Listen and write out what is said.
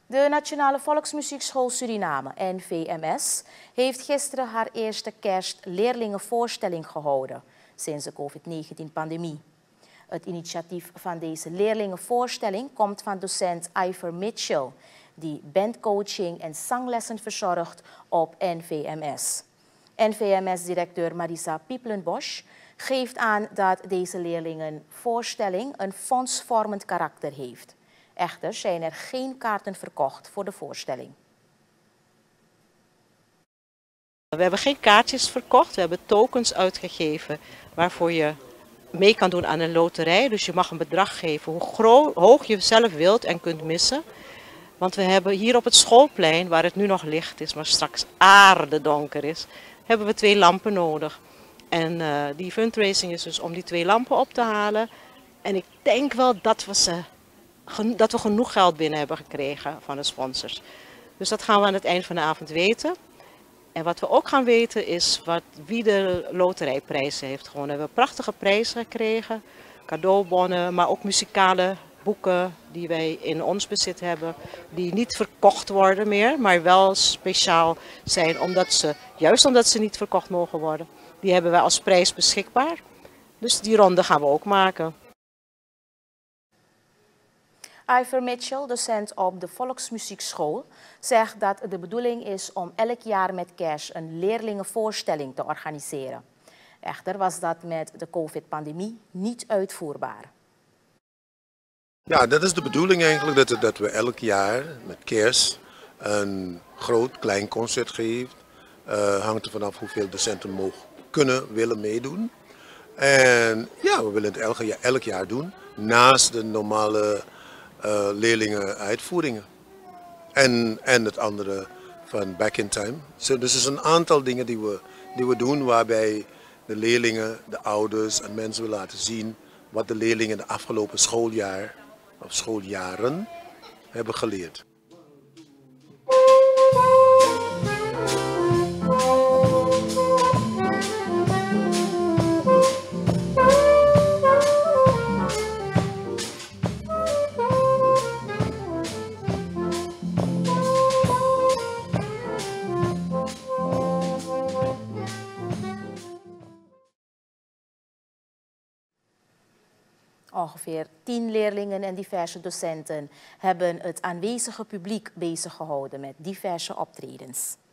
De Nationale Volksmuziekschool Suriname, NVMS, heeft gisteren haar eerste kerstleerlingenvoorstelling gehouden sinds de COVID-19-pandemie. Het initiatief van deze leerlingenvoorstelling komt van docent Ivor Mitchell, die bandcoaching en zanglessen verzorgt op NVMS. NVMS-directeur Marisa Pieplenbosch geeft aan dat deze leerlingenvoorstelling een fondsvormend karakter heeft. Echter zijn er geen kaarten verkocht voor de voorstelling. We hebben geen kaartjes verkocht, we hebben tokens uitgegeven waarvoor je mee kan doen aan een loterij. Dus je mag een bedrag geven hoe hoog je zelf wilt en kunt missen. Want we hebben hier op het schoolplein, waar het nu nog licht is, maar straks aardedonker is, hebben we 2 lampen nodig. En die fundraising is dus om die 2 lampen op te halen. En ik denk wel dat we genoeg geld binnen hebben gekregen van de sponsors. Dus dat gaan we aan het eind van de avond weten. En wat we ook gaan weten is wie de loterijprijzen heeft gewonnen. We hebben prachtige prijzen gekregen, cadeaubonnen, maar ook muzikale boeken die wij in ons bezit hebben. Die niet verkocht worden meer, maar wel speciaal zijn juist omdat ze niet verkocht mogen worden. Die hebben wij als prijs beschikbaar. Dus die ronde gaan we ook maken. Ivor Mitchell, docent op de Volksmuziekschool, zegt dat de bedoeling is om elk jaar met kerst een leerlingenvoorstelling te organiseren. Echter was dat met de COVID-pandemie niet uitvoerbaar. Ja, dat is de bedoeling eigenlijk, dat we elk jaar met kerst een klein concert geven. Hangt er vanaf hoeveel docenten willen meedoen. En ja, we willen het elk jaar doen, naast de normale leerlingenuitvoeringen. En het andere van Back in Time. Dus er is een aantal dingen die we doen waarbij de leerlingen, de ouders en mensen willen laten zien wat de leerlingen de afgelopen schooljaar of schooljaren hebben geleerd. Ongeveer 10 leerlingen en diverse docenten hebben het aanwezige publiek bezig gehouden met diverse optredens.